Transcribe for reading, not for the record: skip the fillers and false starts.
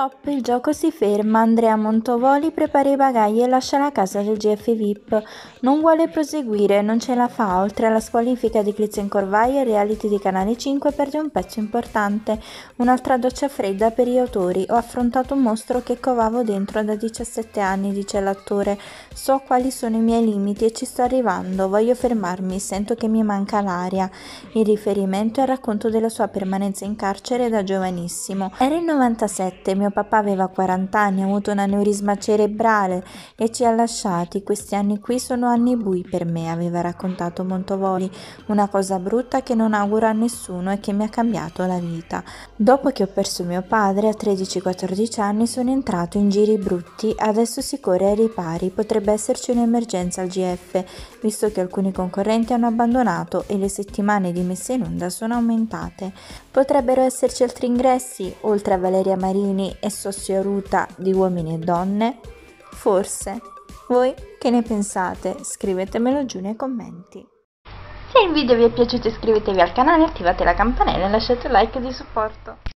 Stop, il gioco si ferma. Andrea Montovoli prepara i bagagli e lascia la casa del GF VIP. Non vuole proseguire, non ce la fa. Oltre alla squalifica di Cliz Corvai e reality di Canale 5 perde un pezzo importante. Un'altra doccia fredda per gli autori. Ho affrontato un mostro che covavo dentro da 17 anni, dice l'attore. So quali sono i miei limiti e ci sto arrivando. Voglio fermarmi, sento che mi manca l'aria. Il riferimento è il racconto della sua permanenza in carcere da giovanissimo. Era il 97. Mio papà aveva 40 anni, ha avuto un aneurisma cerebrale e ci ha lasciati. Questi anni qui sono anni bui per me, aveva raccontato Montovoli. Una cosa brutta che non auguro a nessuno e che mi ha cambiato la vita. Dopo che ho perso mio padre a 13-14 anni sono entrato in giri brutti, adesso si corre ai ripari. Potrebbe esserci un'emergenza al GF, visto che alcuni concorrenti hanno abbandonato e le settimane di messa in onda sono aumentate. Potrebbero esserci altri ingressi, oltre a Valeria Marini e Sossio Ruta di Uomini e Donne? Forse. Voi che ne pensate? Scrivetemelo giù nei commenti. Se il video vi è piaciuto iscrivetevi al canale, attivate la campanella e lasciate un like di supporto.